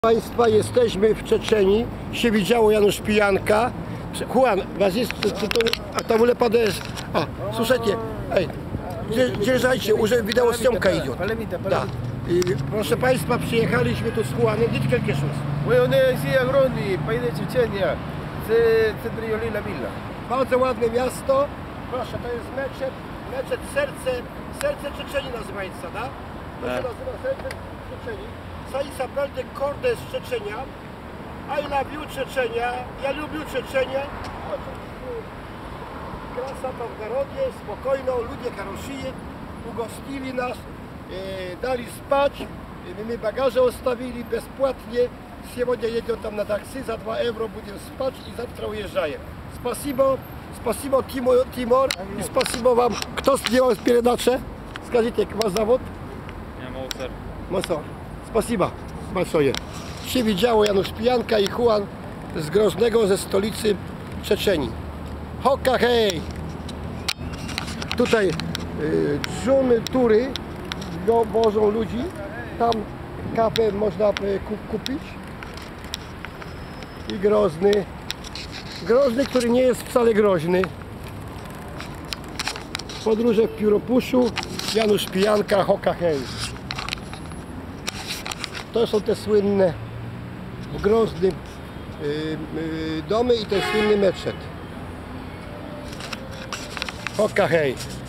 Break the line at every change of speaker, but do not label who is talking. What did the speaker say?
Państwa, jesteśmy w Czeczenii, się widziało Janusz Pijanka. Juan, was jest, a tam ulepada jest. A, słuchajcie, ej, dzierżajcie, уже wideo съемка идет. Да. I proszę Państwa, przyjechaliśmy tu z Juanem, gdzie tylko kieszus.
On jest ogromny, pojedzie Czeczenia, centrum Jolila Villa.
Bardzo ładne miasto. Proszę, to jest meczet serce Czeczenii nazywaється, da? To się nazywa serce Czeczenii. Sali naprawdę kurde z Czeczenia. I love you Czeczenia. Ja lubię Czeczenię. Krasa tam w narodzie, spokojno, ludzie хорошие, ugostili nas, dali spać, my bagaże ostawili bezpłatnie. Сегодня jedziemy tam na taksy, za 2 euro będziemy spać i завтра ujeżdżają. Спасибо Timor i спасибо wam. Kto zdjął передачę? Скажите, jak was zawód?
Ja
Mocno. Spasiba большое. Się widziało Janusz Pijanka i Juan z Groźnego, ze stolicy Czeczenii. Hoka hej! Tutaj dżumy tury wożą ludzi. Tam kawę można kupić. I Groźny. Groźny, który nie jest wcale groźny. Podróże w pióropuszu. Janusz Pijanka, hoka hej! To są te słynne w Groźnym domy i ten słynny meczet. Hoka hej!